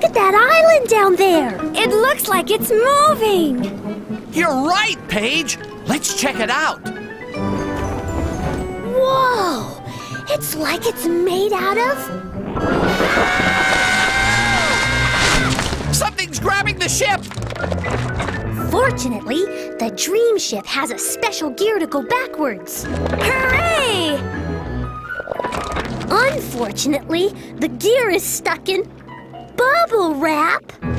Look at that island down there. It looks like it's moving. You're right, Paige. Let's check it out. Whoa! It's like it's made out of... Something's grabbing the ship. Fortunately, the dream ship has a special gear to go backwards. Hooray! Unfortunately, the gear is stuck in bubble wrap.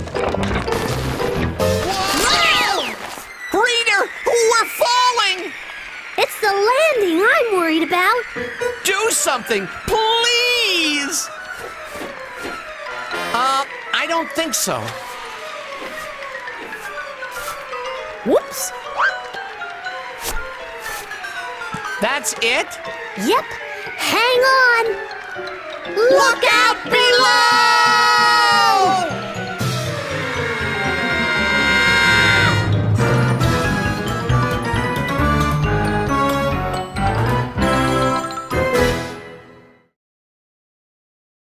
Whoa! Reader, we're falling! It's the landing I'm worried about. Do something, please! I don't think so. Whoops. That's it? Yep. Hang on. Look out below!